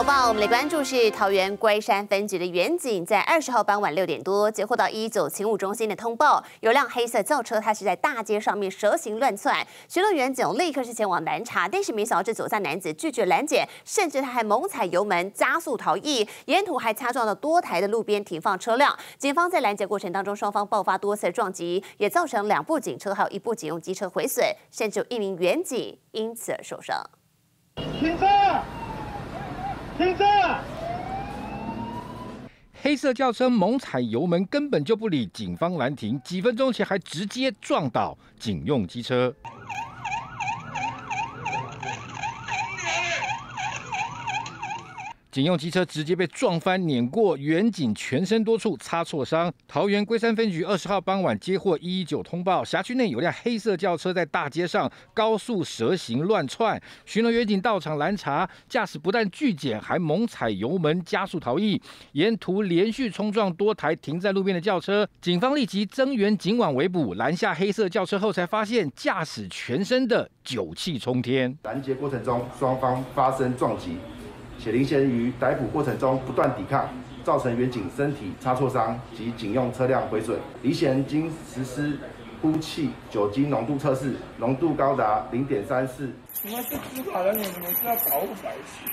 手报，我们来关注是桃园龟山分局的员警，在20号傍晚6点多接获到119勤务中心的通报，有辆黑色轿车，它是在大街上面蛇行乱窜，巡逻员警立刻是前往拦查，但是没想到这酒驾男子拒绝拦检，甚至他还猛踩油门加速逃逸，沿途还擦撞了多台的路边停放车辆。警方在拦截过程当中，双方爆发多次撞击，也造成2部警车还有1部警用机车毁损，甚至有1名员警因此而受伤。 停车！停车！ 黑色轿车猛踩油门，根本就不理警方拦停，几分钟前还直接撞倒警用机车。警用机车直接被撞翻碾过，员警全身多处擦挫伤。桃园龟山分局20号傍晚接获119通报，辖区内有辆黑色轿车在大街上高速蛇行乱窜，巡逻员警到场拦查，驾驶不但拒检，还猛踩油门加速逃逸，沿途连续冲撞多台停在路边的轿车。警方立即增援警网围捕，拦下黑色轿车后，才发现驾驶全身的酒气冲天。 拦截过程中，双方发生撞击。且林嫌于逮捕过程中不断抵抗，造成员警身体擦挫伤及警用车辆毁损。林嫌经实施呼气酒精浓度测试，浓度高达0.34。 你们是执法人员，你们是要保护百姓。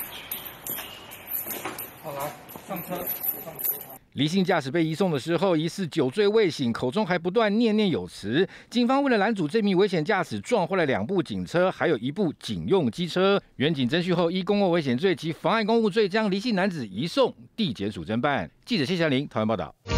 好，来上车，上车。 离性驾驶被移送的时候，疑似酒醉未醒，口中还不断念念有词。警方为了拦阻这名危险驾驶，撞坏了2部警车，还有1部警用机车。员警侦讯后，依公共危险罪及妨碍公务罪，将离性男子移送地检署侦办。记者谢祥林，桃园报道。